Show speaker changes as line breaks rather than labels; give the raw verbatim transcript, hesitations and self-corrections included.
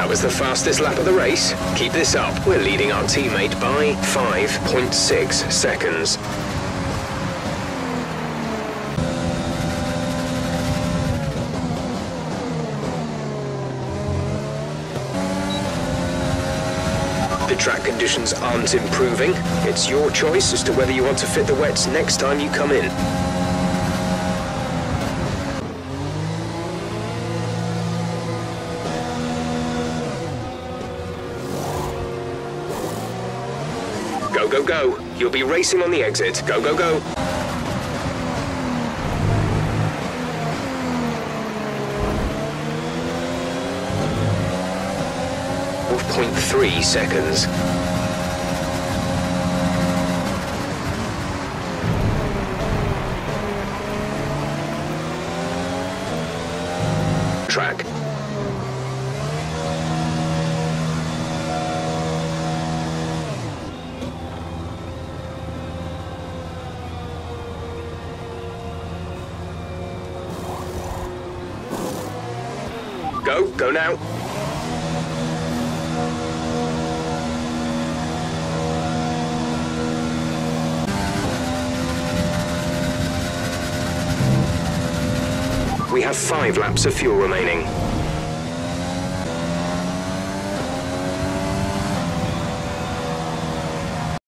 That was the fastest lap of the race. Keep this up. We're leading our teammate by five point six seconds. The track conditions aren't improving. It's your choice as to whether you want to fit the wets next time you come in. Go, go, go. You'll be racing on the exit. Go, go, go. twelve point three seconds. Track. Go, go now. We have five laps of fuel remaining.